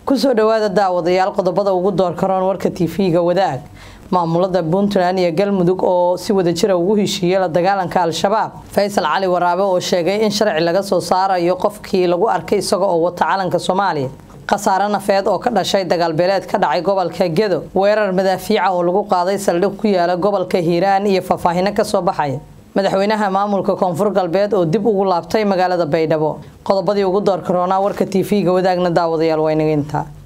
kusoo dhawaada daawadayaal qodobada ugu door karoon warka TV-ga wadaag maamulada Puntland iyo Galmudug oo si wada jir ugu heshiiyay la dagaalanka al-shabaab Faysal Cali Waraabe oo sheegay in sharci laga soo saarayo qofkii lagu arkay isagoo wata calanka Soomaaliya qasaare nafeed oo ka dhashay dagaal beeleed ka dhacay gobolka Gedo weerar madaafiica oo lagu qaaday saldhig ku yaala gobolka Hiiraan iyo faahfaahin ka soo baxay madaxweynaha maamulka Koonfur Galbeed oo dib ugu laabtay magaalada Baydhabo qodobadii ugu door karoona warka TV-ga wadaagna daawadayaal waynageynta